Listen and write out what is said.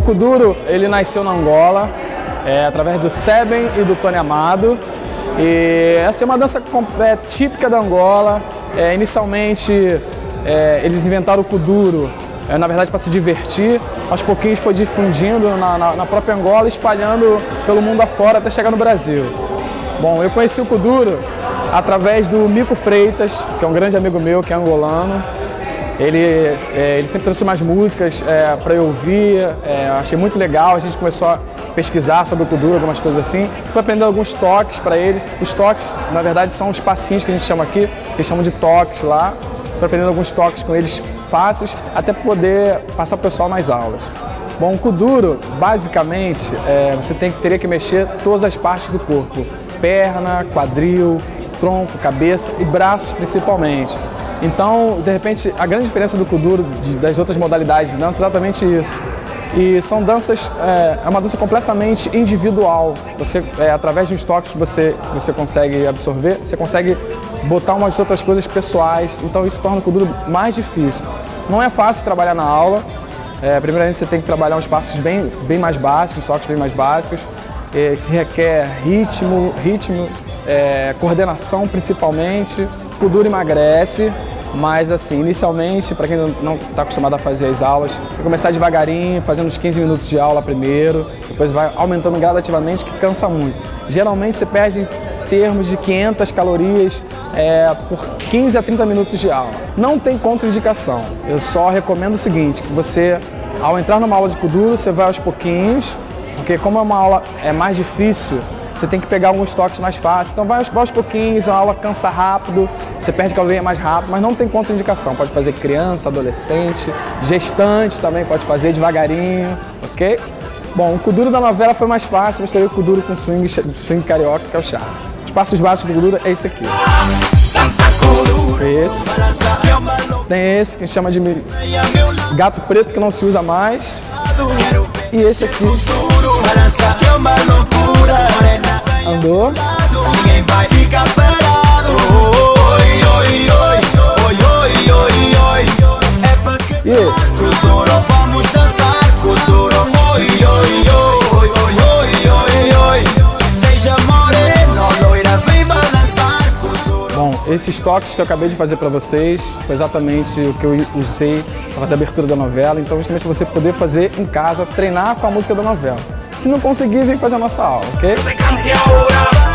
Kuduro, ele nasceu na Angola, através do Seben e do Tony Amado. E essa é uma dança típica da Angola. Inicialmente, eles inventaram o Kuduro, na verdade, para se divertir. Aos pouquinhos foi difundindo na própria Angola, espalhando pelo mundo afora até chegar no Brasil. Bom, eu conheci o Kuduro através do Mico Freitas, que é um grande amigo meu, que é angolano. Ele sempre trouxe umas músicas para eu ouvir, achei muito legal. A gente começou a pesquisar sobre o Kuduro, algumas coisas assim. Fui aprendendo alguns toques para eles. Os toques, na verdade, são os passinhos que a gente chama aqui, que eles chamam de toques lá. Fui aprendendo alguns toques com eles fáceis, até para poder passar para o pessoal nas aulas. Bom, o Kuduro, basicamente, você teria que mexer todas as partes do corpo. Perna, quadril, tronco, cabeça e braços principalmente. Então, de repente, a grande diferença do Kuduro das outras modalidades de dança é exatamente isso. E são danças, é uma dança completamente individual. Você, através de uns toques que você consegue absorver, você consegue botar umas outras coisas pessoais. Então isso torna o Kuduro mais difícil. Não é fácil trabalhar na aula. Primeiramente você tem que trabalhar uns passos bem mais básicos, toques bem mais básicos, que requer ritmo, coordenação principalmente. O Kuduro emagrece. Mas assim, inicialmente, para quem não está acostumado a fazer as aulas, vai começar devagarinho, fazendo uns 15 minutos de aula primeiro, depois vai aumentando gradativamente, que cansa muito. Geralmente você perde em termos de 500 calorias por 15 a 30 minutos de aula. Não tem contraindicação, eu só recomendo o seguinte, que você, ao entrar numa aula de Kuduro, você vai aos pouquinhos, porque como é uma aula mais difícil, você tem que pegar alguns toques mais fáceis, então vai aos pouquinhos, a aula cansa rápido, você perde caloria mais rápido, mas não tem contraindicação. Pode fazer criança, adolescente, gestante também pode fazer devagarinho, ok? Bom, o Kuduro da novela foi mais fácil, misturei o Kuduro com swing carioca, que é o charme. Os passos básicos do Kuduro é esse aqui. Esse. Tem esse que a gente chama de gato preto, que não se usa mais. E esse aqui. Andou. Ninguém vai ficar parado. E esse? Kuduro, vamos dançar. Kuduro, seja moreno, loira, vem balançar. Bom, esses toques que eu acabei de fazer para vocês foi exatamente o que eu usei para fazer a abertura da novela. Então, justamente você poder fazer em casa, treinar com a música da novela. Se não conseguir, vem fazer a nossa aula, ok?